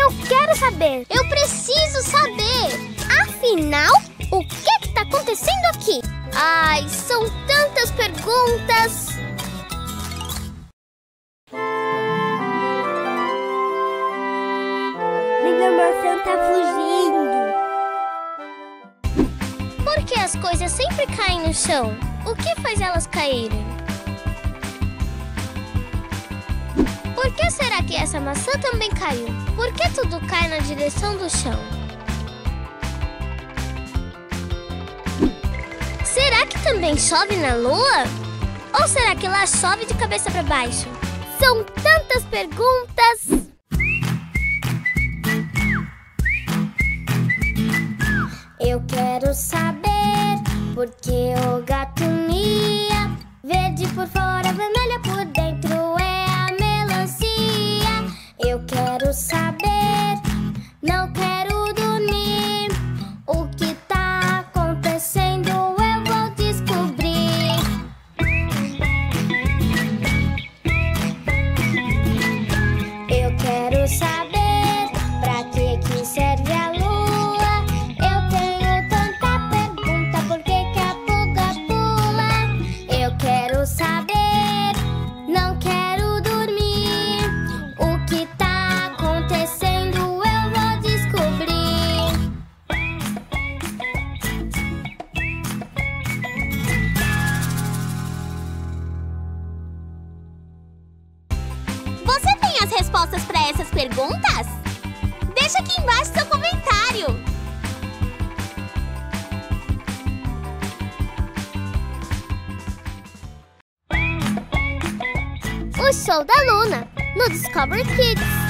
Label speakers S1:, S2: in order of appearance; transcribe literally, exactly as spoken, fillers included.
S1: Eu quero saber. Eu preciso saber. Afinal, o que que tá acontecendo aqui? Ai, são tantas perguntas. Minha maçã tá fugindo. Por que as coisas sempre caem no chão? O que faz elas caírem? Por que será que essa maçã também caiu? Por que tudo cai na direção do chão? Será que também chove na lua? Ou será que lá chove de cabeça para baixo? São tantas perguntas! Eu quero saber por que o gato mia. Verde por fora, vermelha por dentro é a melancia. Eu quero saber, não quero dormir. O que tá acontecendo eu vou descobrir. Eu quero saber pra que que serve a lua. Eu tenho tanta pergunta, por que que a pulga pula? Eu quero saber, não quero dormir. O que tá acontecendo eu vou descobrir. Você tem as respostas para essas perguntas? Deixa aqui embaixo seu comentário. O show da Luna no Discovery Kids.